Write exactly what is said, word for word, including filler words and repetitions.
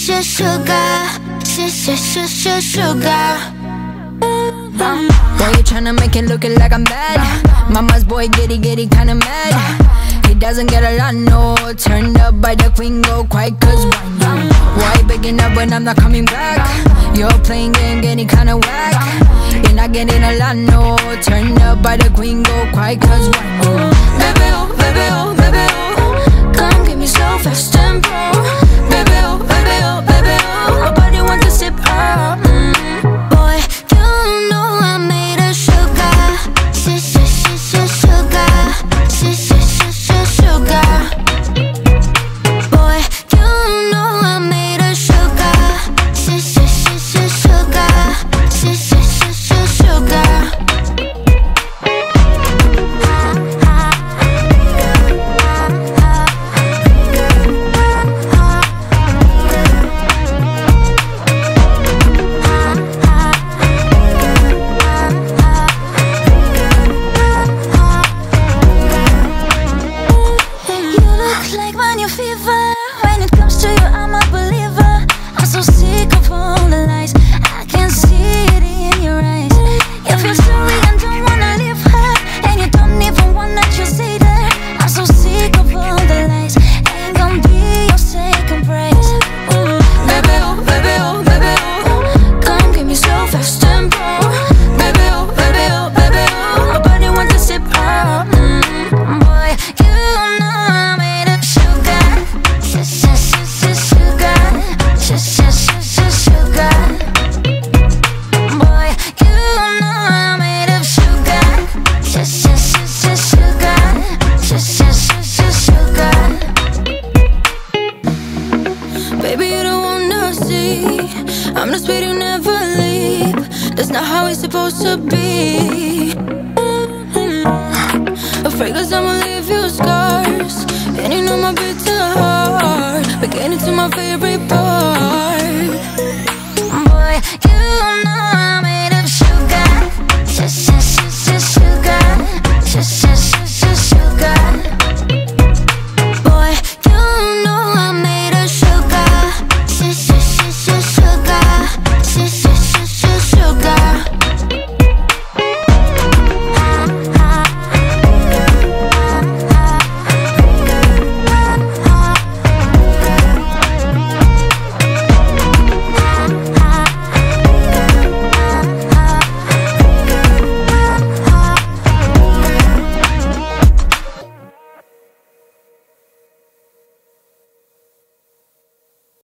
谢sugar，谢谢谢谢 sugar。 Why you tryna make it look like I'm bad? Mama's boy giddy giddy kinda mad. He doesn't get a lot, no. Turned up by the queen, go quiet cause why not? Why you picking up when I'm not coming back? You're playing game, getting kinda whack. You're not getting a lot, no. Turned up by the queen, go quiet cause why not? Baby oh, baby oh, baby oh, come give me slow fast tempo. Baby oh, baby oh, baby oh, nobody wants to sip up. mm. Boy, you know I made a sugar. She, she, she, she, sugar. She, she, she, she, sugar. Boy, you know I made a sugar. She, she, she, she, sugar. She, she, she, she, sugar. Beginning to my favorite part.